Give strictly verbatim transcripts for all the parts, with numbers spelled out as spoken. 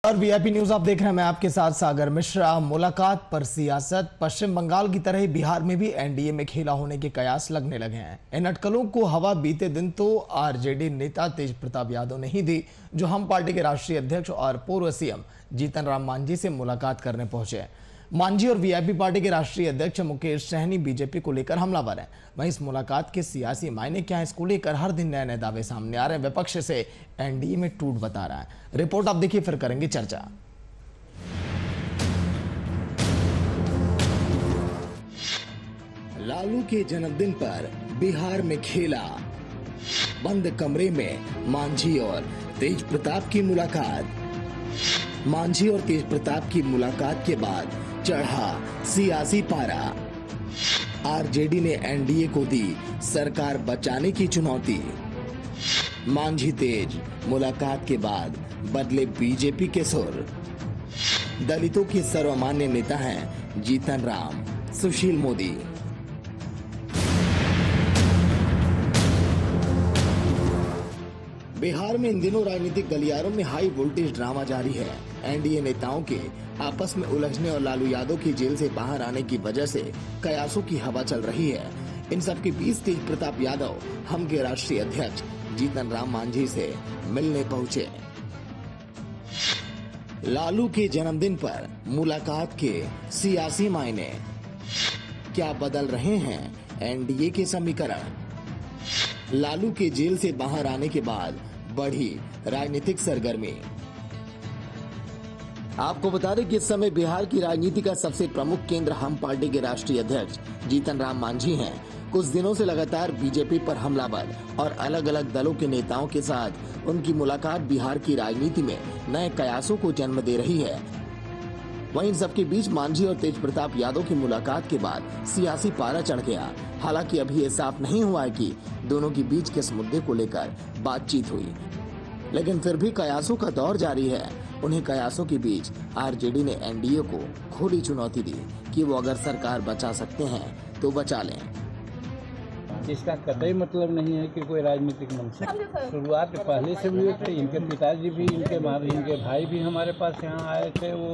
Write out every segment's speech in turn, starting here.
और VIP news आप देख रहे हैं, मैं आपके साथ सागर मिश्रा। मुलाकात पर सियासत। पश्चिम बंगाल की तरह बिहार में भी एनडीए में खेला होने के कयास लगने लगे हैं। इन अटकलों को हवा बीते दिन तो आरजेडी नेता तेज प्रताप यादव ने ही दी, जो हम पार्टी के राष्ट्रीय अध्यक्ष और पूर्व सीएम जीतन राम मांझी से मुलाकात करने पहुंचे। मांझी और वीआईपी पार्टी के राष्ट्रीय अध्यक्ष मुकेश सहनी बीजेपी को लेकर हमलावर हैं। वहीं इस मुलाकात के सियासी मायने क्या है, इसको लेकर हर दिन नए नए दावे सामने आ रहे हैं। विपक्ष से एनडीए में टूट बता रहा है। रिपोर्ट आप देखिए, फिर करेंगे चर्चा। लालू के जन्मदिन पर बिहार में खेला। बंद कमरे में मांझी और तेज प्रताप की मुलाकात। मांझी और तेज प्रताप की मुलाकात के बाद चढ़ा सियासी पारा। आरजेडी ने एनडीए को दी सरकार बचाने की चुनौती। मांझी तेज मुलाकात के बाद बदले बीजेपी के सुर। दलितों के सर्वमान्य नेता हैं जीतन राम, सुशील मोदी। बिहार में इन दिनों राजनीतिक गलियारों में हाई वोल्टेज ड्रामा जारी है। एनडीए नेताओं के आपस में उलझने और लालू यादव की जेल से बाहर आने की वजह से कयासों की हवा चल रही है। इन सब के बीच तेज प्रताप यादव हम के राष्ट्रीय अध्यक्ष जीतन राम मांझी से मिलने पहुंचे। लालू के जन्मदिन पर मुलाकात के सियासी मायने क्या बदल रहे हैं एनडीए के समीकरण। लालू के जेल से बाहर आने के बाद बढ़ी राजनीतिक सरगर्मी। आपको बता दें कि इस समय बिहार की राजनीति का सबसे प्रमुख केंद्र हम पार्टी के राष्ट्रीय अध्यक्ष जीतन राम मांझी हैं। कुछ दिनों से लगातार बीजेपी पर हमलावर और अलग अलग दलों के नेताओं के साथ उनकी मुलाकात बिहार की राजनीति में नए कयासों को जन्म दे रही है। वहीं इन सबके बीच मांझी और तेज प्रताप यादव की मुलाकात के बाद सियासी पारा चढ़ गया। हालांकि अभी ये साफ नहीं हुआ है कि दोनों के बीच किस मुद्दे को लेकर बातचीत हुई, लेकिन फिर भी कयासों का दौर जारी है। उन्हीं कयासों के बीच आरजेडी ने एनडीए को खुली चुनौती दी कि वो अगर सरकार बचा सकते हैं तो बचा लें। इसका कतई मतलब नहीं है कि कोई राजनीतिक मंच है। शुरुआत पहले से भी थे। इनके पिताजी भी, इनके इनके भाई भी हमारे पास यहाँ आए थे। वो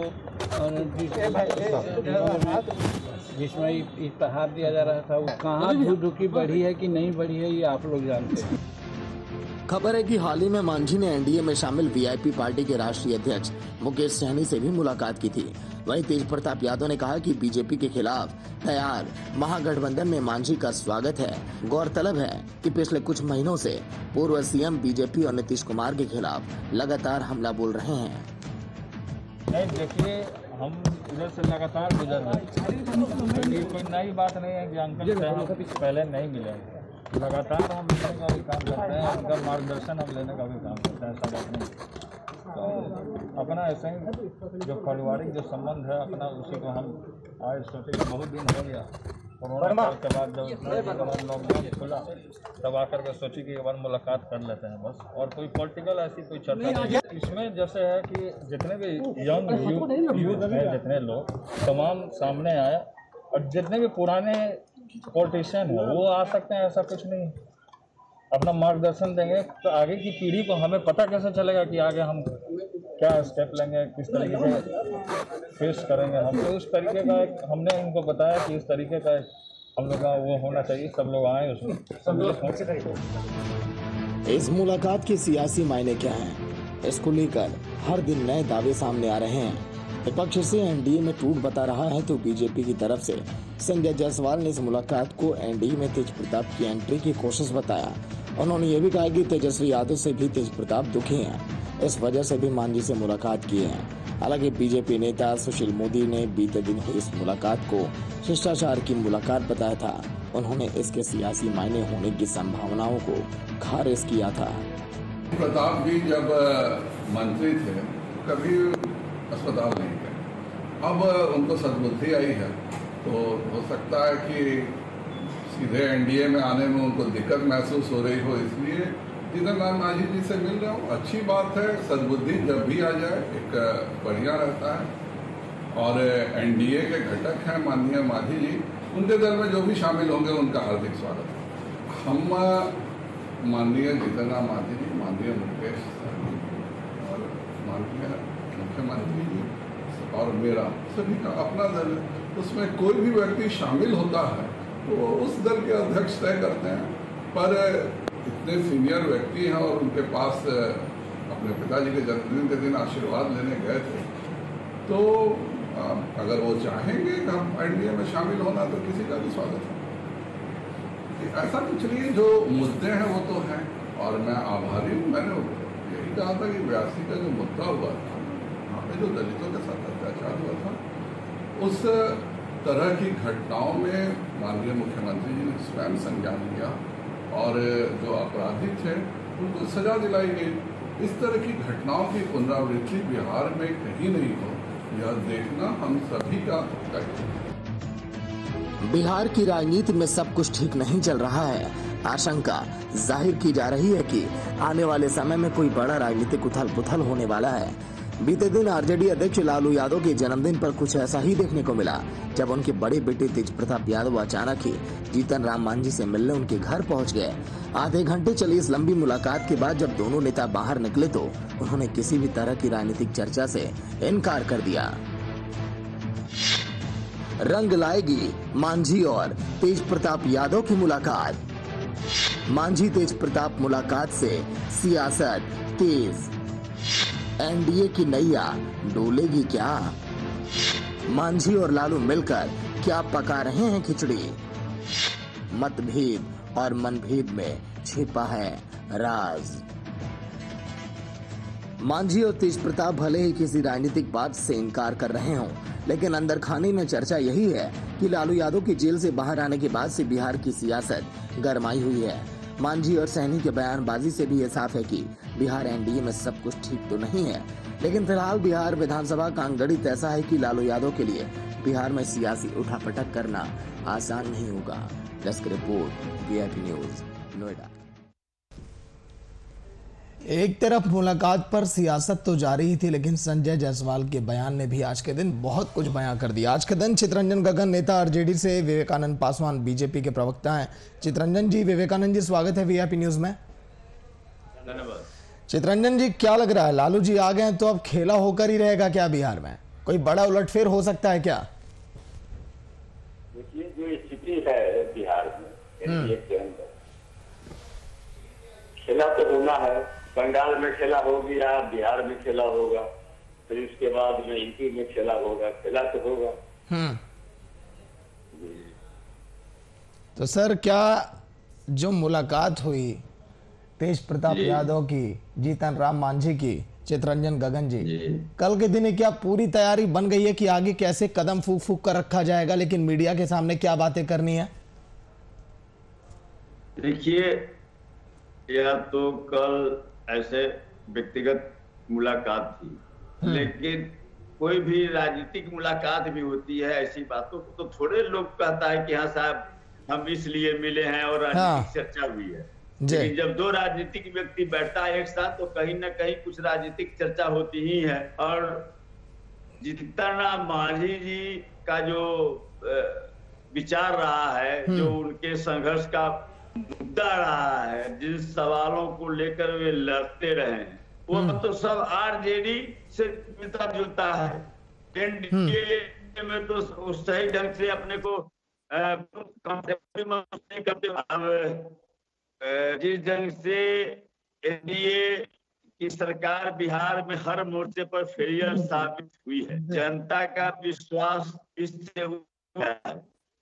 जिसमें इश्तहार दिया जा रहा था, वो कहाँ धुकी बढ़ी है कि नहीं बढ़ी है, ये आप लोग जानते हैं। खबर है कि हाल ही में मांझी ने एनडीए में शामिल वीआईपी पार्टी के राष्ट्रीय अध्यक्ष मुकेश सहनी से भी मुलाकात की थी। वहीं तेज प्रताप यादव ने कहा कि बीजेपी के खिलाफ तैयार महागठबंधन में मांझी का स्वागत है। गौरतलब है कि पिछले कुछ महीनों से पूर्व सीएम बीजेपी और नीतीश कुमार के खिलाफ लगातार हमला बोल रहे हैं। नहीं, देखिए, हम इधर से लगातार गुजर रहे हैं। ये कोई नई बात नहीं है कि अंकल से हम पहले नहीं मिले। लगातार हम मिलने का भी काम करते हैं, उनका मार्गदर्शन हम लेने का भी काम करते हैं। ऐसा बात नहीं। तो अपना ऐसे ही जो पारिवारिक जो संबंध है अपना, उसी को हम आज सोचे कि बहुत दिन हो गया कोरोना के बाद जब लॉकडाउन खुला तब आकर के सोची कि एक बार मुलाकात कर लेते हैं बस। और कोई पॉलिटिकल ऐसी कोई चर्चा नहीं। इसमें जैसे है कि जितने भी यंग यूथ हैं, जितने लोग तमाम सामने आए, और जितने भी पुराने पॉलिटिशियन है वो आ सकते हैं। ऐसा कुछ नहीं, अपना मार्गदर्शन देंगे तो आगे की पीढ़ी को हमें पता कैसे चलेगा कि आगे हम क्या स्टेप लेंगे, किस तरीके से फेस करेंगे। हम तो उस तरीके का एक हमने इनको बताया कि इस तरीके का हम लोग का वो होना चाहिए। सब लोग आए उसमें, सब लोग। इस मुलाकात के सियासी मायने क्या हैं, इसको लेकर हर दिन नए दावे सामने आ रहे हैं। विपक्ष से एनडीए में टूट बता रहा है तो बीजेपी की तरफ से संजय जायसवाल ने इस मुलाकात को एनडीए में तेज प्रताप की एंट्री की कोशिश बताया। उन्होंने ये भी कहा कि तेजस्वी यादव से भी तेज प्रताप दुखी हैं, इस वजह से भी मांझी से मुलाकात की है। हालांकि बीजेपी नेता सुशील मोदी ने बीते दिन हुई इस मुलाकात को शिष्टाचार की मुलाकात बताया था। उन्होंने इसके सियासी मायने होने की संभावनाओं को खारिज किया था। प्रताप जी जब मंत्री थे कभी अस्पताल नहीं गए। अब उनको सद्बुद्धि आई है तो हो सकता है कि सीधे एनडीए में आने में उनको दिक्कत महसूस हो रही हो, इसलिए जीतन राम मांझी जी से मिल रहा हूँ। अच्छी बात है, सद्बुद्धि जब भी आ जाए एक बढ़िया रहता है। और एनडीए के घटक हैं माननीय मांझी जी, उनके दल में जो भी शामिल होंगे उनका हार्दिक स्वागत है। हम माननीय जीतन राम मांझी जी, माननीय मुकेश और माननीय मुख्यमंत्री मुख्यमंत्री जी और मेरा सभी का अपना दल है, उसमें कोई भी व्यक्ति शामिल होता है तो उस दल के अध्यक्ष तय करते हैं। पर इतने सीनियर व्यक्ति हैं और उनके पास अपने पिताजी के जन्मदिन के दिन आशीर्वाद लेने गए थे, तो अगर वो चाहेंगे कि हम एनडीए में शामिल होना तो किसी का भी स्वागत है। ऐसा कुछ नहीं, जो मुद्दे हैं वो तो हैं और मैं आभारी हूँ। मैंने यही कहा था कि बयासी का जो मुद्दा हुआ था, वहाँ पे जो दलितों के साथ अत्याचार हुआ था, उस तरह की घटनाओं में माननीय मुख्यमंत्री जी ने स्वयं संज्ञान लिया और जो अपराधी थे उनको सजा दिलाई गई। इस तरह की घटनाओं की पुनरावृत्ति बिहार में कहीं नहीं हो, यह देखना हम सभी का दायित्व है। बिहार की राजनीति में सब कुछ ठीक नहीं चल रहा है। आशंका जाहिर की जा रही है कि आने वाले समय में कोई बड़ा राजनीतिक उथल पुथल होने वाला है। बीते दिन आरजेडी अध्यक्ष लालू यादव के जन्मदिन पर कुछ ऐसा ही देखने को मिला, जब उनके बड़े बेटे तेज प्रताप यादव अचानक ही जीतन राम मांझी से मिलने उनके घर पहुंच गए। आधे घंटे चली इस लंबी मुलाकात के बाद जब दोनों नेता बाहर निकले तो उन्होंने किसी भी तरह की राजनीतिक चर्चा से इनकार कर दिया। रंग लाएगी मांझी और तेज प्रताप यादव की मुलाकात। मांझी तेज प्रताप मुलाकात से सियासत तेज, एनडीए की नैया डोलेगी क्या? मांझी और लालू मिलकर क्या पका रहे हैं खिचड़ी? मतभेद और मनभेद में छिपा है राज। मांझी और तेज प्रताप भले ही किसी राजनीतिक बात से इनकार कर रहे हों, लेकिन अंदर खाने में चर्चा यही है कि लालू यादव की जेल से बाहर आने के बाद से बिहार की सियासत गरमाई हुई है। मांझी और सहनी के बयानबाजी से भी ये साफ है कि बिहार एनडीए में सब कुछ ठीक तो नहीं है, लेकिन फिलहाल बिहार विधानसभा का अंगगणित ऐसा है कि लालू यादव के लिए बिहार में सियासी उठापटक करना आसान नहीं होगा। Desk report, VIP news, Noida. एक तरफ मुलाकात पर सियासत तो जारी ही थी, लेकिन संजय जायसवाल के बयान ने भी आज के दिन बहुत कुछ बयां कर दिया। आज के दिन चितरंजन गगन, नेता आरजेडी से, विवेकानंद पासवान बीजेपी के प्रवक्ता हैं। चितरंजन जी, विवेकानंद जी, स्वागत है वीआईपी न्यूज में। धन्यवाद। चितरंजन जी, क्या लग रहा है, लालू जी आ गए तो अब खेला होकर ही रहेगा क्या बिहार में? कोई बड़ा उलटफेर हो सकता है क्या? देखिए, जो स्थिति है बिहार में एनडीए के अंदर, खेला तो होना है। बंगाल में खेला हो गया, बिहार में खेला होगा, फिर उसके बाद में यूपी में खेला होगा, खेला तो होगा। हम्म तो सर, क्या जो मुलाकात हुई तेज प्रताप यादव की, जीतन राम मांझी की, चितरंजन गगन जी, जी कल के दिन क्या पूरी तैयारी बन गई है कि आगे कैसे कदम फूक फूक कर रखा जाएगा, लेकिन मीडिया के सामने क्या बातें करनी है? देखिए, यह तो कल ऐसे व्यक्तिगत मुलाकात थी, लेकिन कोई भी राजनीतिक मुलाकात भी होती है, ऐसी बातों को तो थोड़े लोग कहता है कि हाँ साहब हम इसलिए मिले हैं और राजनीतिक हाँ। चर्चा हुई है। लेकिन जब दो राजनीतिक व्यक्ति बैठता है एक साथ तो कहीं ना कहीं कुछ राजनीतिक चर्चा होती ही है। और जीतन राम मांझी जी का जो विचार रहा है, जो उनके संघर्ष का मुद्दा रहा है, जिन सवालों को लेकर वे लड़ते रहे हैं, वो तो सब आरजेडी से मिलता जुलता है। एनडीए में तो सही ढंग से अपने को जिस ढंग से एनडीए की सरकार बिहार में हर मोर्चे पर फेलियर साबित हुई है, जनता का विश्वास इससे हुआ है।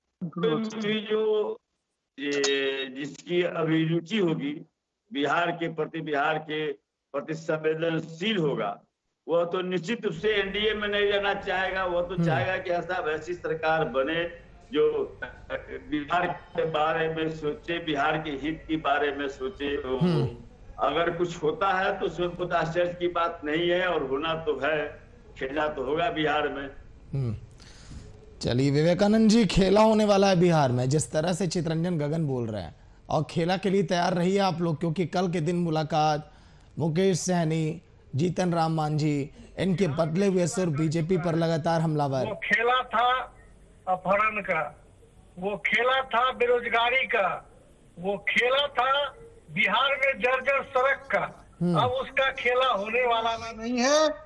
जो जिसकी अभिरुचि होगी बिहार के प्रति, बिहार के प्रति संवेदनशील होगा, वह तो निश्चित रूप से एनडीए में नहीं रहना चाहेगा। वह तो चाहेगा कि ऐसा ऐसी सरकार बने जो बिहार के बारे में सोचे, बिहार के हित के बारे में सोचे। तो अगर कुछ होता है तो उसमें कुछ आश्चर्य की बात नहीं है, और होना तो है, खेला तो होगा बिहार में। चलिए विवेकानंद जी, खेला होने वाला है बिहार में, जिस तरह से चितरंजन गगन बोल रहे हैं, और खेला के लिए तैयार रहिए आप लोग, क्योंकि कल के दिन मुलाकात मुकेश सहनी, जीतन राम मांझी, इनके बदले हुए सुर बीजेपी पर लगातार हमलावर। वो खेला था अपहरण का, वो खेला था बेरोजगारी का, वो खेला था बिहार में जर्जर सड़क का। अब उसका खेला होने वाला नहीं है।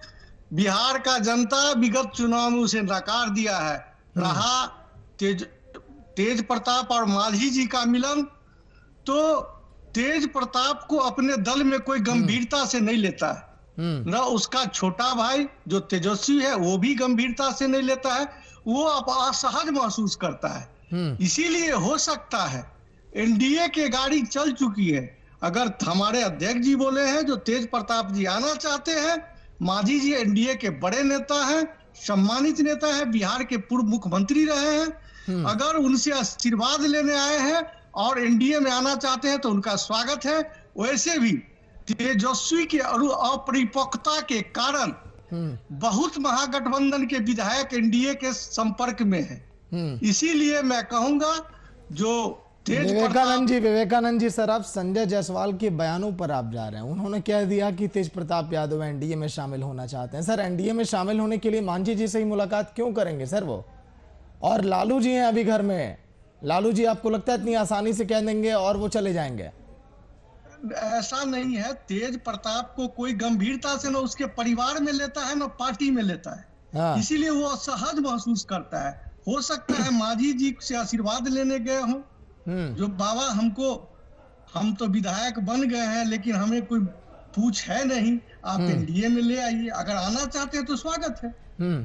बिहार का जनता विगत चुनाव में उसे नकार दिया है। रहा तेज तेज प्रताप और मांझी जी का मिलन, तो तेज प्रताप को अपने दल में कोई गंभीरता से नहीं लेता है, न उसका छोटा भाई जो तेजस्वी है वो भी गंभीरता से नहीं लेता है, वो अब असहज महसूस करता है। इसीलिए हो सकता है एनडीए की गाड़ी चल चुकी है। अगर हमारे अध्यक्ष जी बोले हैं जो तेज प्रताप जी आना चाहते हैं, मांझी जी एनडीए के बड़े नेता हैं, सम्मानित नेता हैं, बिहार के पूर्व मुख्यमंत्री रहे हैं, अगर उनसे आशीर्वाद लेने आए हैं और एनडीए में आना चाहते हैं तो उनका स्वागत है। वैसे भी तेजस्वी के अपरिपक्वता के कारण बहुत महागठबंधन के विधायक एनडीए के संपर्क में है। इसीलिए मैं कहूंगा जो विवेकानंद जी विवेकानंद जी सर, आप संजय जायसवाल के बयानों पर आप जा रहे हैं। उन्होंने कह दिया कि तेज प्रताप यादव एनडीए में शामिल होना चाहते हैं। सर, एनडीए में शामिल होने के लिए मांझी जी से ही मुलाकात क्यों करेंगे सर वो? और लालू जी हैं अभी घर में, लालू जी आपको लगता है इतनी आसानी से कह देंगे और वो चले जाएंगे? ऐसा नहीं है। तेज प्रताप को कोई गंभीरता से न उसके परिवार में लेता है न पार्टी में लेता है, हाँ। इसीलिए वो असहज महसूस करता है। हो सकता है मांझी जी से आशीर्वाद लेने गए हों, जो बाबा हमको हम तो विधायक बन गए हैं लेकिन हमें कोई पूछ है नहीं, आप एनडीए में ले आइए, अगर आना चाहते हैं तो स्वागत है।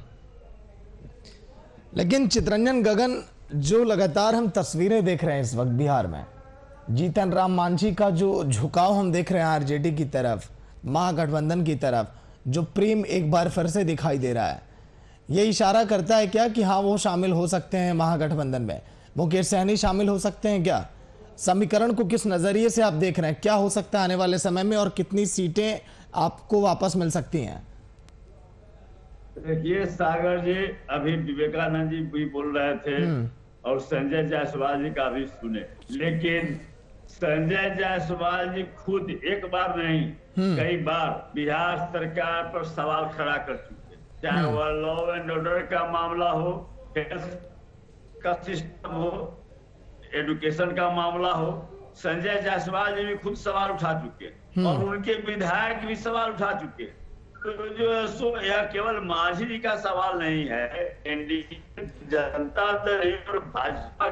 लेकिन चितरंजन गगन, जो लगातार हम तस्वीरें देख रहे हैं इस वक्त बिहार में, जीतन राम मांझी का जो झुकाव हम देख रहे हैं आरजेडी की तरफ, महागठबंधन की तरफ, जो प्रेम एक बार फिर से दिखाई दे रहा है, ये इशारा करता है क्या कि हाँ वो शामिल हो सकते हैं महागठबंधन में? मुकेश सहनी शामिल हो सकते हैं क्या? समीकरण को किस नजरिए से आप देख रहे हैं? क्या हो सकता है आने वाले समय में और कितनी सीटें आपको वापस मिल सकती हैं? देखिए सागर जी, अभी विवेकानंद जी भी बोल रहे थे और संजय जायसवाल जी का भी सुने, लेकिन संजय जायसवाल जी खुद एक बार नहीं कई बार बिहार सरकार पर सवाल खड़ा कर चुके, चाहे वह लॉ एंड ऑर्डर का मामला हो, का सिस्टम हो, एजुकेशन का मामला हो। संजय जायसवाल जी भी खुद सवाल उठा चुके और उनके विधायक भी सवाल उठा चुके। तो जो सो यह केवल मांझी जी का सवाल नहीं है, एनडीए, जनता दल और भाजपा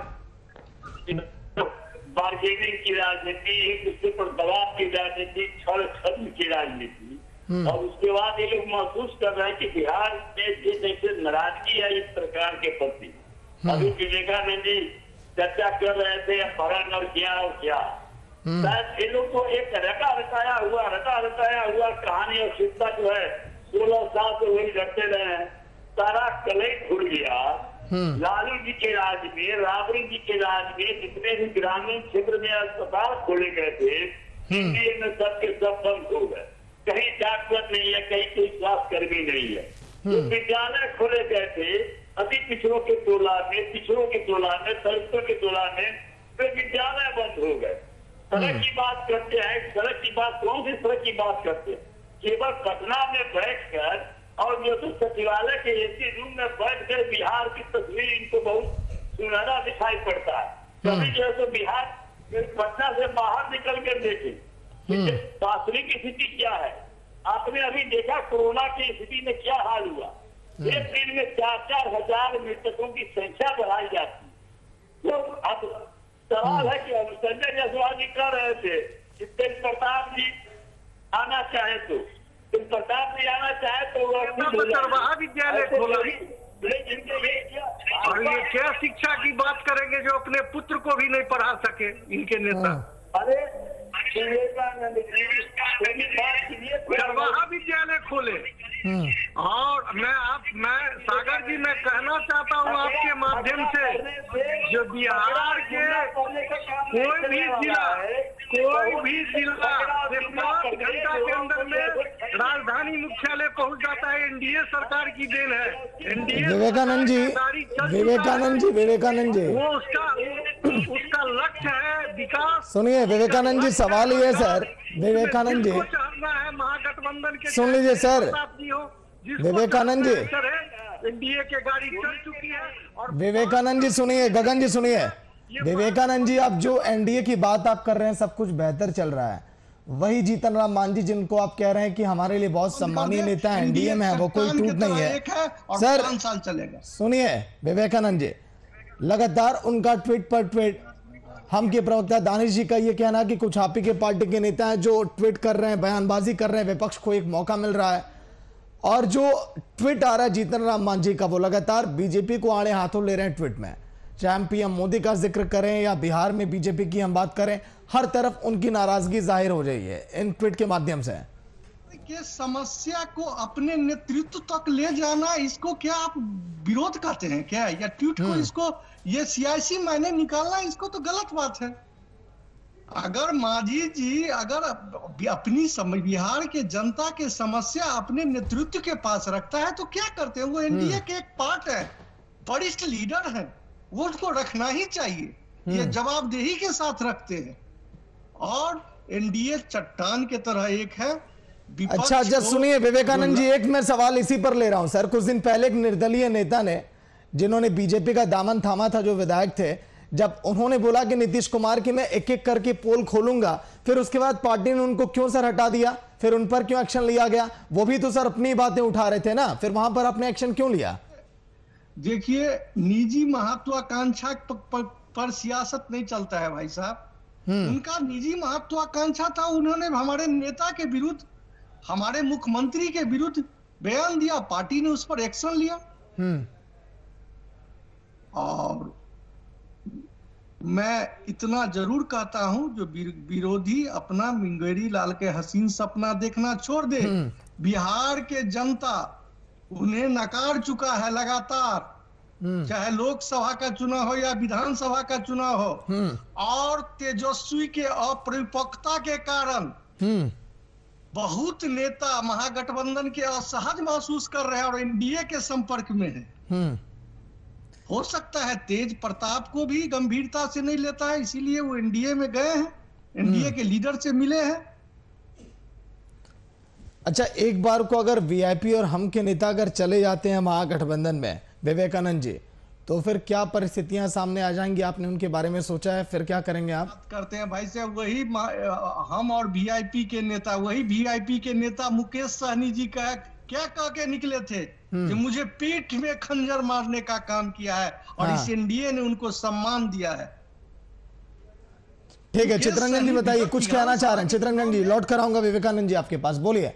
बार्गेनिंग की राजनीति, एक दूसरे पर दबाव की राजनीति, छल छल की राजनीति, और उसके बाद ये लोग महसूस कर रहे हैं कि बिहार में जिस जैसे नाराजगी है इस सरकार के प्रति। अभी विवेकानंद जी चर्चा कर रहे थे अपहरण और क्या और क्या, शायद ये लोग को एक रटा रटाया हुआ रटा रटाया हुआ कहानी और सिलसिला जो है सोलह साल से वही रटते रहे हैं, सारा कलई खुल गया। लालू जी के राज में, राबड़ी जी के राज में जितने भी ग्रामीण क्षेत्र में अस्पताल खोले गए थे, एनडीए में सबके सब बंद हो गए। कहीं डॉक्टर नहीं है, कहीं कोई स्वास्थ्य कर्मी नहीं है। तो विद्यालय खोले गए थे अति पिछड़ों के टोला में, पिछड़ों के टोला में, दलितों के टोला में, वे विद्यालय बंद हो गए। सड़क की बात करते हैं, सड़क की बात कौन सी सड़क की बात करते हैं? केवल पटना में बैठकर और जो तो सचिवालय के एसी रूम में बैठकर बिहार की तस्वीर इनको बहुत सुनहरा दिखाई पड़ता है। कभी जो है तो बिहार पटना से बाहर निकल कर देखे वास्तविक स्थिति क्या है। आपने अभी देखा कोरोना की स्थिति में क्या हाल हुआ। एक दिन में चार चार हजार मृतकों की संख्या बढ़ाई जाती है। तो अब सवाल है कि संजय जायसवाल जी कह रहे थे कि तेज प्रताप जी आना चाहे तो तेज प्रताप जी आना चाहे तो महाविद्यालय खोला, और ये क्या शिक्षा की बात करेंगे जो अपने पुत्र को भी नहीं पढ़ा सके इनके नेता। अरे महाविद्यालय खोले। और मैं आप मैं सागर जी मैं कहना चाहता हूँ आपके माध्यम से, जो बिहार के कोई भी जिला कोई भी जिला पाँच घंटा के अंदर में राजधानी मुख्यालय पहुंच जाता है, एनडीए सरकार की देन है। एनडीए विवेकानंद जी विवेकानंद जी विवेकानंद जी वो उसका उसका लक्ष्य है विकास। सुनिए विवेकानंद जी, सवाल ये सर, विवेकानंद जी महागठबंधन के सुन लीजिए सर, विवेकानंद जी एनडीए के गाड़ी चल चुकी है। और विवेकानंद जी सुनिए, गगन जी सुनिए, विवेकानंद जी आप जो एनडीए की बात आप कर रहे हैं सब कुछ बेहतर चल रहा है, वही जीतन राम मांझी जिनको आप कह रहे हैं कि हमारे लिए बहुत सम्मानीय नेता है, एनडीए में है, वो कोई टूट नहीं है, सर पांच साल चलेगा। सुनिए विवेकानंद जी, लगातार उनका ट्वीट पर ट्वीट, हम के प्रवक्ता दानिश जी का ये कहना कि कुछ आप ही के पार्टी के नेता हैं जो ट्वीट कर रहे हैं, बयानबाजी कर रहे हैं, विपक्ष को एक मौका मिल रहा है, और जो ट्वीट आ रहा है जीतन राम मांझी का, वो लगातार बीजेपी को आड़े हाथों ले रहे हैं ट्वीट में। चाहे हम पीएम मोदी का जिक्र करें या बिहार में बीजेपी की हम बात करें, हर तरफ उनकी नाराजगी जाहिर हो रही है इन ट्वीट के माध्यम से। कि समस्या को अपने नेतृत्व तक ले जाना, इसको क्या आप विरोध कहते हैं क्या? या ट्वीट को इसको ये सियासी मायने निकालना, इसको तो गलत बात है। अगर मांझी जी अगर अपनी बिहार के जनता के समस्या अपने नेतृत्व के पास रखता है तो क्या करते हैं? वो एनडीए के एक पार्ट है, वरिष्ठ लीडर है, वो उसको रखना ही चाहिए, ये जवाबदेही के साथ रखते हैं। और एनडीए चट्टान के तरह एक है। अच्छा अच्छा सुनिए विवेकानंद जी, एक मैं सवाल इसी पर ले रहा हूं सर। कुछ दिन पहले एक निर्दलीय नेता ने, जिन्होंने बीजेपी का दामन थामा था, जो विधायक थे, जब उन्होंने बोला कि नीतीश कुमार की मैं एक एक करके पोल खोलूंगा, फिर उसके बाद पार्टी ने उनको क्यों सर हटा दिया, फिर उन पर क्यों एक्शन लिया गया? वो भी तो सर अपनी बातें उठा रहे थे ना, फिर वहां पर आपने एक्शन क्यों लिया? देखिए, निजी महत्वाकांक्षा पर सियासत नहीं चलता है भाई साहब। उनका निजी महत्वाकांक्षा था, उन्होंने हमारे नेता के विरुद्ध, हमारे मुख्यमंत्री के विरुद्ध बयान दिया, पार्टी ने उस पर एक्शन लिया। और मैं इतना जरूर कहता हूं, जो विरोधी अपना मुंगेरी लाल के हसीन सपना देखना छोड़ दे। बिहार के जनता उन्हें नकार चुका है लगातार, चाहे लोकसभा का चुनाव हो या विधानसभा का चुनाव हो। और तेजस्वी के अपरिपक्वता के कारण बहुत नेता महागठबंधन के असहज महसूस कर रहे हैं और एनडीए के संपर्क में है। हो सकता है तेज प्रताप को भी गंभीरता से नहीं लेता है, इसीलिए वो एनडीए में गए हैं, एनडीए के लीडर से मिले हैं। अच्छा, एक बार को अगर वीआईपी और हम के नेता अगर चले जाते हैं महागठबंधन में विवेकानंद जी, तो फिर क्या परिस्थितियां सामने आ जाएंगी? आपने उनके बारे में सोचा है? फिर क्या करेंगे आप? करते हैं भाई साहब, वही हम और वीआईपी के नेता, वही वीआईपी के नेता मुकेश सहनी जी का क्या कह के निकले थे कि मुझे पीठ में खंजर मारने का काम किया है, और हाँ। इस एनडीए ने उनको सम्मान दिया है। ठीक है, चित्ररंजन जी बताइए, कुछ कहना चाह रहे हैं? चित्ररंजन जी, लौट कर आऊंगा विवेकानंद जी आपके पास, बोलिए।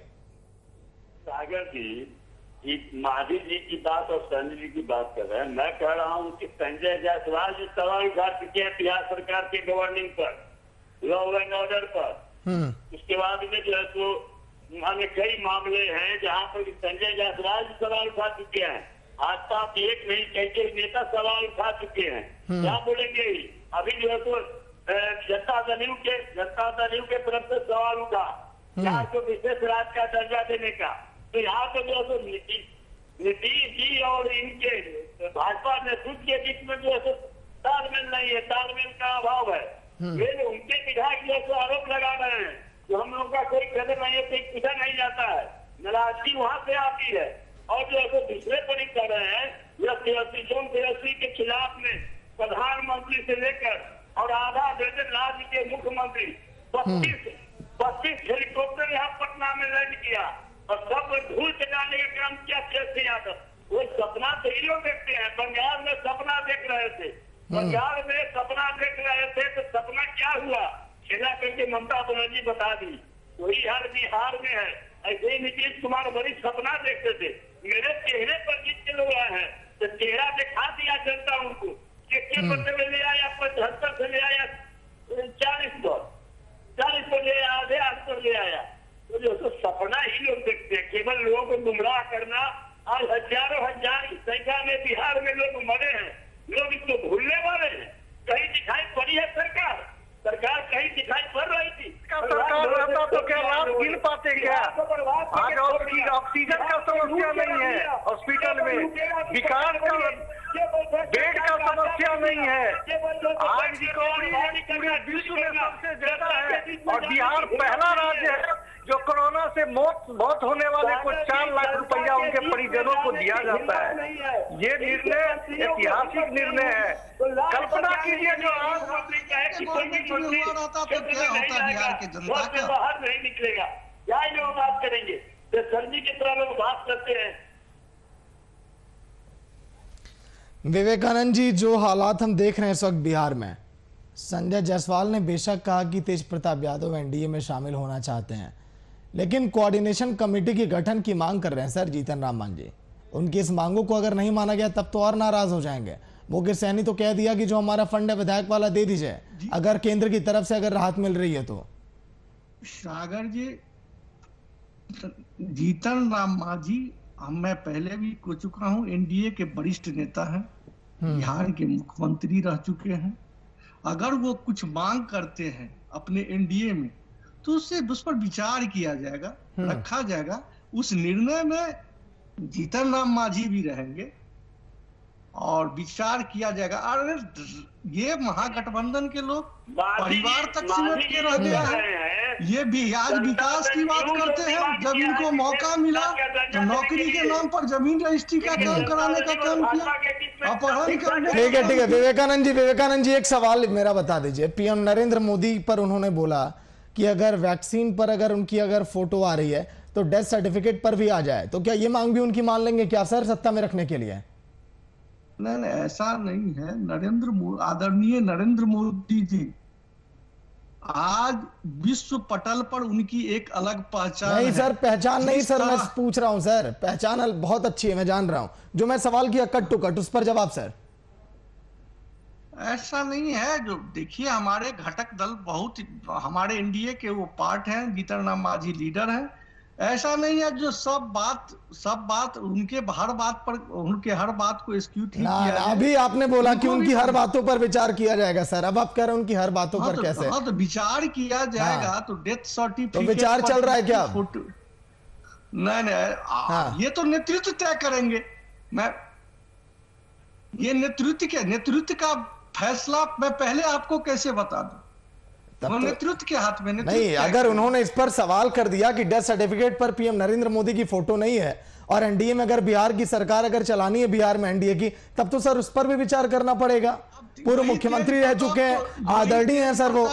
सागर जी, मांझी जी की बात और संजय जी की बात कर रहे हैं। मैं कह रहा हूँ कि संजय जायसवाल जो सवाल उठा चुके हैं बिहार सरकार के गवर्निंग पर, लॉ एंड ऑर्डर पर, उसके बाद में जो है तो वहाँ में कई मामले हैं जहाँ पर संजय जायसवाल जी सवाल उठा चुके हैं। आज तक एक नहीं कई कई नेता सवाल उठा चुके हैं। क्या बोलेंगे? अभी जो है तो जनता दल के जनता दल के तरफ से सवाल उठा चार को विशेष राज्य का दर्जा देने का। तो यहाँ पे जो है नीतीश नीतीश जी और इनके भाजपा नेतृत्व के बीच में जो है तालमेल नहीं है, तालमेल का अभाव है। वे उनके विधायक जो है आरोप लगा रहे हैं जो हम लोग का कोई कदम नहीं है, कोई पूछा नहीं जाता है, नाराजगी वहां से आती है। और जो है दूसरे पर ही कर रहे हैं, जोन तिरसी के खिलाफ में प्रधानमंत्री से लेकर और आधा दर्जन राज्य के मुख्यमंत्री बत्तीस बत्तीस हेलीकॉप्टर यहाँ पटना में लैंड किया और सब धूल चटाने का काम किया। तेजस्वी यादव वो सपना तो ही लोग देखते हैं। बंगाल में सपना देख रहे थे, बंगाल में सपना देख रहे थे, तो सपना क्या हुआ? खेला करके ममता बनर्जी बता दी। वही हाल बिहार में है। ऐसे ही नीतीश कुमार बड़ी सपना देखते थे, मेरे चेहरे पर जीत के लोग आए हैं, तो चेहरा दिखा दिया जनता उनको। के पत्ते में ले आया पचहत्तर से ले आया चालीस पर चालीस पर ले आया, आधे आठ पर ले आया। तो जो तो सपना ही लोग देखते हैं, केवल लोगों को गुमराह करना। आज हजारों हजार संख्या में बिहार में लोग मरे हैं, लोग इसको भूलने वाले हैं। कहीं दिखाई पड़ी है सरकार? सरकार कहीं दिखाई पड़ रही थी? सरकार रहता तो क्या लाभ गिन पाते क्या? आज ऑक्सीजन का समस्या नहीं है हॉस्पिटल में, विकास का बेड का समस्या नहीं है। आज रिकवरी रेट पूरे विश्व में सबसे ज्यादा है और बिहार पहला राज्य है जो कोरोना से मौत मौत होने वाले को चार लाख रुपया उनके परिजनों को दिया जाता है। ये निर्णय ऐतिहासिक निर्णय है। कल्पना कीजिए जो आज बाहर नहीं निकलेगा, क्या लोग बात करेंगे, सर्दी की तरह लोग बात करते हैं। विवेकानंद जी, जो हालात हम देख रहे हैं इस वक्त बिहार में, संजय जायसवाल ने बेशक कहा कि तेज प्रताप यादव एनडीए में शामिल होना चाहते हैं, लेकिन कोऑर्डिनेशन कमेटी की गठन की मांग कर रहे हैं सर जीतन राम मांझी। उनकी इस मांगों को अगर नहीं माना गया तब तो और नाराज हो जाएंगे। मुकेश सहनी तो कह दिया कि जो हमारा फंड है विधायक वाला दे दीजिए, अगर केंद्र की तरफ से अगर राहत मिल रही है तो। सागर जी, जीतन राम मांझी हम मैं पहले भी कह चुका हूं, एनडीए के वरिष्ठ नेता हैं, बिहार के मुख्यमंत्री रह चुके हैं। अगर वो कुछ मांग करते हैं अपने एनडीए में तो उससे उस पर विचार किया जाएगा, रखा जाएगा। उस निर्णय में जीतन राम मांझी भी रहेंगे और विचार किया जाएगा। अरे ये महागठबंधन के लोग परिवार तक सिमट के रह गए हैं। ये भी आज विकास की बात करते हैं, जब इनको मौका मिला तो नौकरी के नाम पर जमीन रजिस्ट्री का काम कराने का काम किया, अपहरण करने। ठीक है ठीक है विवेकानंद जी, विवेकानंद जी एक सवाल मेरा बता दीजिए। पीएम नरेंद्र मोदी पर उन्होंने बोला कि अगर वैक्सीन पर अगर उनकी अगर फोटो आ रही है तो डेथ सर्टिफिकेट पर भी आ जाए, तो क्या ये मांग भी उनकी मान लेंगे क्या सर सत्ता में रखने के लिए? नहीं नहीं, ऐसा नहीं है। नरेंद्र आदरणीय नरेंद्र मोदी जी आज विश्व पटल पर उनकी एक अलग पहचान नहीं है। सर, पहचान नहीं सर, मैं पूछ रहा हूं सर, पहचान बहुत अच्छी है, मैं जान रहा हूं। जो मैं सवाल किया कट टू कट, उस पर जवाब सर। ऐसा नहीं है। जो देखिए, हमारे घटक दल बहुत, हमारे एनडीए के वो पार्ट हैं, जीतन राम मांझी लीडर हैं। ऐसा नहीं है जो सब बात सब बात उनके हर बात पर उनके हर बात को एक्सक्यूट ही किया जाए। अभी आपने बोला कि उनकी हर बातों पर विचार किया जाएगा सर, अब आप कह रहे हैं उनकी हर बातों हाँ पर तो, कैसे? हाँ तो विचार किया जाएगा। हाँ, तो डेथ सर्टिफिकेट तो विचार चल रहा है क्या? नहीं नहीं, हाँ, ये तो नेतृत्व तय करेंगे। मैं ये नेतृत्व के नेतृत्व का फैसला मैं पहले आपको कैसे बता दूं? तो, नेतृत्व के हाथ में नहीं। अगर उन्होंने इस पर सवाल कर दिया कि डेथ सर्टिफिकेट पर पीएम नरेंद्र मोदी की फोटो नहीं है और एनडीए में अगर बिहार की सरकार अगर चलानी है बिहार में एनडीए की, तब तो सर उस पर भी विचार करना पड़ेगा। पूर्व मुख्यमंत्री रह चुके हैं, आदरणीय हैं सर वो।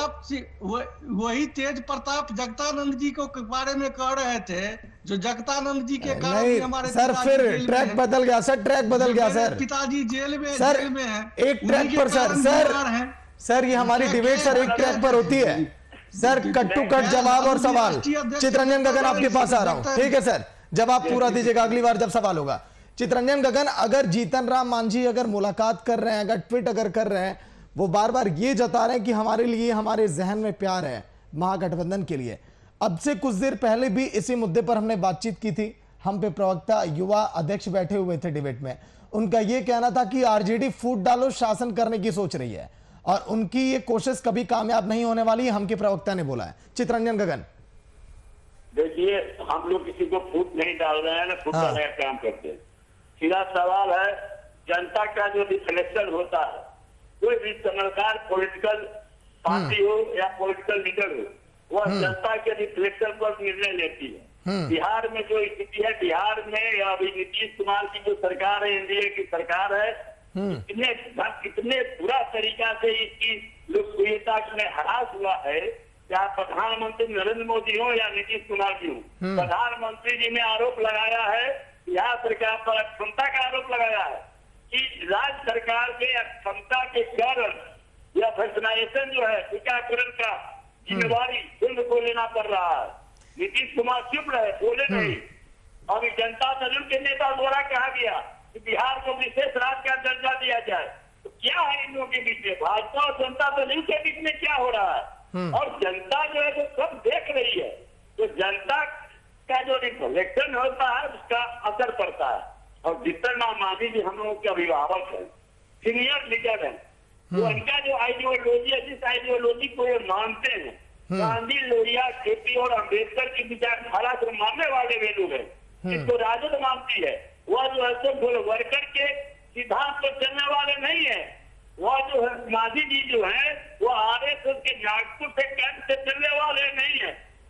वही तेज प्रताप जगतानंद जी को बारे में कह रहे थे, जो जगतानंद जी के कारण हमारे सर फिर ट्रैक बदल गया सर, ट्रैक बदल गया सर। पिताजी जेल में सर जेल में है, एक ट्रैक पर सर सर सर ये हमारी डिबेट सर एक ट्रैक पर होती है सर, कट टू कट जवाब और सवाल। चितरंजन गगन आपके पास आ रहा हूं, ठीक है सर, जवाब पूरा दीजिएगा अगली बार जब सवाल होगा। चितरंजन गगन, अगर जीतन राम मांझी अगर मुलाकात कर रहे हैं, अगर ट्वीट अगर कर रहे हैं, वो बार बार ये जता रहे हैं कि हमारे लिए हमारे जहन में प्यार है महागठबंधन के लिए। अब से कुछ देर पहले भी इसी मुद्दे पर हमने बातचीत की थी, हम पे प्रवक्ता युवा अध्यक्ष बैठे हुए थे डिबेट में। उनका यह कहना था कि आरजेडी फूट डालो शासन करने की सोच रही है और उनकी ये कोशिश कभी कामयाब नहीं होने वाली है, हमके प्रवक्ता ने बोला है। चितरंजन गगन, देखिए, हम लोग किसी को फूट नहीं डाल रहे हैं ना, फूट हाँ। डालने का काम करते हैं। सीधा सवाल है, जनता का जो रिफ्लेक्शन होता है, कोई भी समझदार पॉलिटिकल पार्टी हो या पॉलिटिकल लीडर हो, वह जनता के रिफ्लेक्शन पर निर्णय लेती है। बिहार में जो स्थिति है, बिहार में अभी नीतीश कुमार की जो सरकार है, एनडीए की सरकार है, कितने कितने बुरा तरीका से इसकी लोकप्रियता में ह्रास हुआ है। चाहे प्रधानमंत्री नरेंद्र मोदी हो या नीतीश कुमार जी हो, प्रधानमंत्री जी ने आरोप लगाया है, यहाँ सरकार पर अक्षमता का आरोप लगाया है कि राज्य सरकार के अक्षमता के कारण यह वैक्सीनेशन जो है, टीकाकरण का जिम्मेवारी केंद्र को लेना पड़ रहा है। नीतीश कुमार चुप रहे, बोले नहीं। अभी जनता दल के नेता द्वारा कहा गया कि बिहार को विशेष राज्य का दर्जा दिया जाए, तो क्या है इन लोगों के बीच में? भाजपा और जनता दल के बीच में क्या हो रहा है? और जनता जो है वो सब देख रही है, तो जनता का जो रिफ्लेक्शन होता है उसका असर पड़ता है। और जीतन राम मांझी जी हम लोगों के अभिभावक है, सीनियर लीडर है, तो उनका जो आइडियोलॉजी है, जिस आइडियोलॉजी को ये मानते हैं, गांधी, लोहिया, केपी और अम्बेडकर की विचारधारा को मानने वाले वे लोग हैं, जिसको राजद मानती है, वह जो है सो गोलवर्कर के सिद्धांत पर चलने वाले नहीं है। वह जो है मांझी जी जो है वो आरएसएस के नागपुर से कैंप से चलने वाले नहीं है।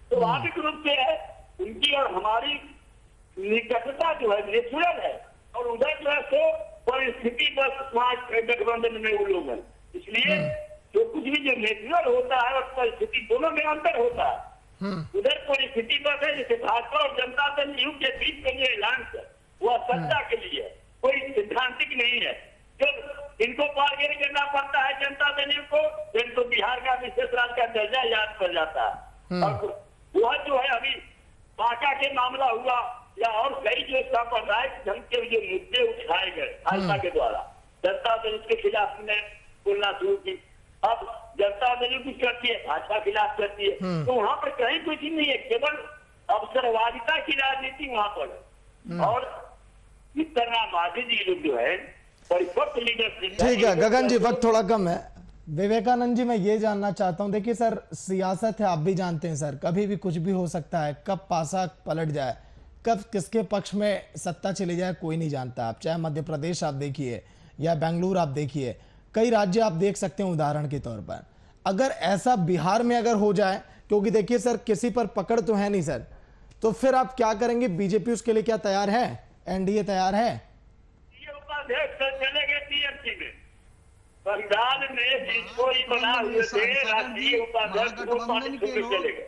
स्वाभाविक रूप से है उनकी और हमारी निकटता जो है नेचुरल है, और उधर जो है सो परिस्थिति बस वहाँ गठबंधन में वो लोग हैं, इसलिए जो कुछ भी जो नेचुरल होता है और परिस्थिति दोनों में अंतर होता है। उधर परिस्थिति बस है जैसे भाजपा और जनता दल यू के बीच में ये ऐलान है वह सत्ता के लिए है, कोई सिद्धांतिक नहीं है। जो इनको बार्गेन करना पड़ता है जनता दल को, इनको बिहार का विशेष राज्य का दर्जा याद पड़ जाता है। और वह जो है अभी बांका के मामला हुआ या और कई जो सांप्रदायिक ढंग के जो मुद्दे उठाए गए भाजपा के द्वारा, जनता दल के खिलाफ ने बोलना शुरू की। अब जनता दल कुछ करती है, भाजपा खिलाफ करती है, तो वहाँ पर कहीं कुछ नहीं है, केवल अवसरवादिता की राजनीति वहाँ पर है। और जीतन राम मांझी जी लोग जो है परिपक्व लीडरशिप। ठीक है गगन जी, वक्त थोड़ा कम है। विवेकानंद जी, मैं ये जानना चाहता हूं, देखिए सर, सियासत है, आप भी जानते हैं सर, कभी भी कुछ भी हो सकता है, कब पासा पलट जाए, कब किसके पक्ष में सत्ता चली जाए कोई नहीं जानता। आप चाहे मध्य प्रदेश आप देखिए या बेंगलुरु आप देखिए, कई राज्य आप देख सकते हैं उदाहरण के तौर पर। अगर ऐसा बिहार में अगर हो जाए, क्योंकि देखिए सर किसी पर पकड़ तो है नहीं सर, तो फिर आप क्या करेंगे? बीजेपी उसके लिए क्या तैयार है? एनडीए तैयार है? चले गए टीएमसी में, संविधान में जिसको ही बना हुए थे राष्ट्रीय उपाध्यक्ष वो पार्टी छोड़ के चले गए।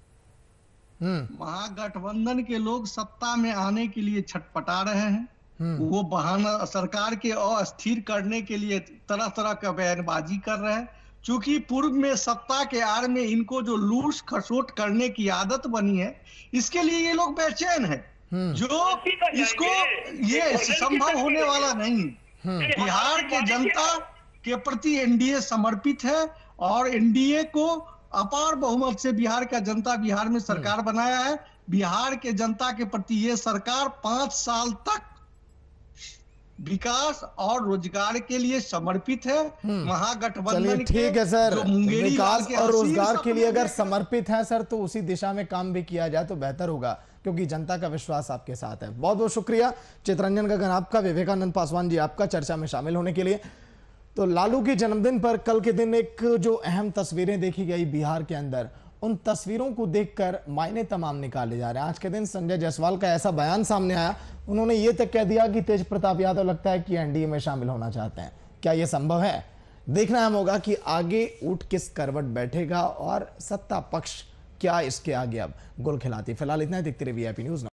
महागठबंधन के लोग सत्ता में आने के लिए छटपटा रहे हैं, वो बहाना सरकार के अस्थिर करने के लिए तरह तरह का बयानबाजी कर रहे हैं। चूंकि पूर्व में सत्ता के आड़ में इनको जो लूट खसोट करने की आदत बनी है, इसके लिए ये लोग बेचैन हैं, जो इसको ये संभव होने वाला नहीं। बिहार के जनता के प्रति एनडीए समर्पित है और एनडीए को अपार बहुमत से बिहार का जनता बिहार में सरकार बनाया है। बिहार के जनता के प्रति ये सरकार पांच साल तक विकास और रोजगार के लिए समर्पित है। महागठबंधन ठीक है सर, विकास और रोजगार के लिए अगर समर्पित है सर, तो उसी दिशा में काम भी किया जाए तो बेहतर होगा, क्योंकि जनता का विश्वास आपके साथ है। बहुत बहुत शुक्रिया चितरंजन गगन आपका, विवेकानंद पासवान जी आपका चर्चा में शामिल होने के लिए। तो लालू के जन्मदिन पर कल के दिन एक जो अहम तस्वीरें देखी गई बिहार के अंदर, उन तस्वीरों को देखकर मायने तमाम निकाले जा रहे हैं। आज के दिन संजय जायसवाल का ऐसा बयान सामने आया, उन्होंने ये तक कह दिया कि तेज प्रताप यादव लगता है कि एनडीए में शामिल होना चाहते हैं। क्या यह संभव है? देखना हम होगा कि आगे ऊंट किस करवट बैठेगा और सत्ता पक्ष क्या इसके आगे अब गुल खिलाती। फिलहाल इतना ही, देखते रहिए वीआईपी न्यूज।